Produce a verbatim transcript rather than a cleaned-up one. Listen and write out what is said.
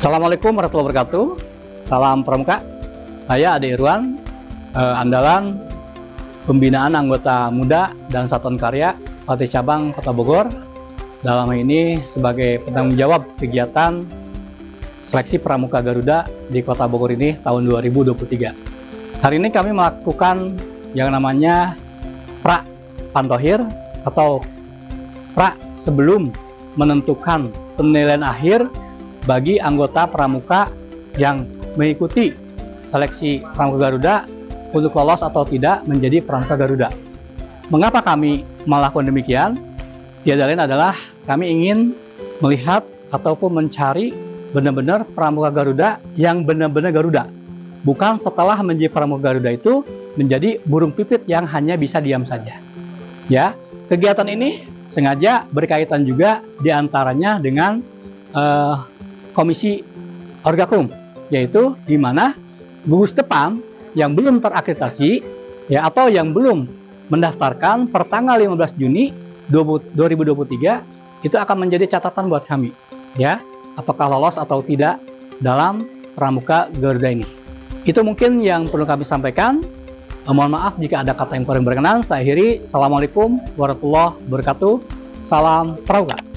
Assalamualaikum warahmatullahi wabarakatuh. Salam Pramuka. Saya Ade Irwan, eh, andalan pembinaan anggota muda dan satuan karya Pelatih Cabang Kota Bogor. Dalam hal ini sebagai penanggung jawab kegiatan seleksi Pramuka Garuda di Kota Bogor ini tahun dua ribu dua puluh tiga. Hari ini kami melakukan yang namanya pra pantohir atau pra sebelum menentukan penilaian akhir bagi anggota pramuka yang mengikuti seleksi Pramuka Garuda untuk lolos atau tidak menjadi Pramuka Garuda. Mengapa kami melakukan demikian? Tiada lain adalah kami ingin melihat ataupun mencari benar-benar Pramuka Garuda yang benar-benar Garuda. Bukan setelah menjadi Pramuka Garuda itu menjadi burung pipit yang hanya bisa diam saja. Ya, kegiatan ini sengaja berkaitan juga diantaranya dengan uh, Komisi Orgakum, yaitu di mana gugus depan yang belum terakreditasi ya atau yang belum mendaftarkan per tanggal lima belas Juni dua ribu dua puluh tiga itu akan menjadi catatan buat kami ya, apakah lolos atau tidak dalam Pramuka Garuda ini. Itu mungkin yang perlu kami sampaikan. Eh, mohon maaf jika ada kata yang kurang berkenan. Saya akhiri. Assalamualaikum warahmatullahi wabarakatuh. Salam Pramuka.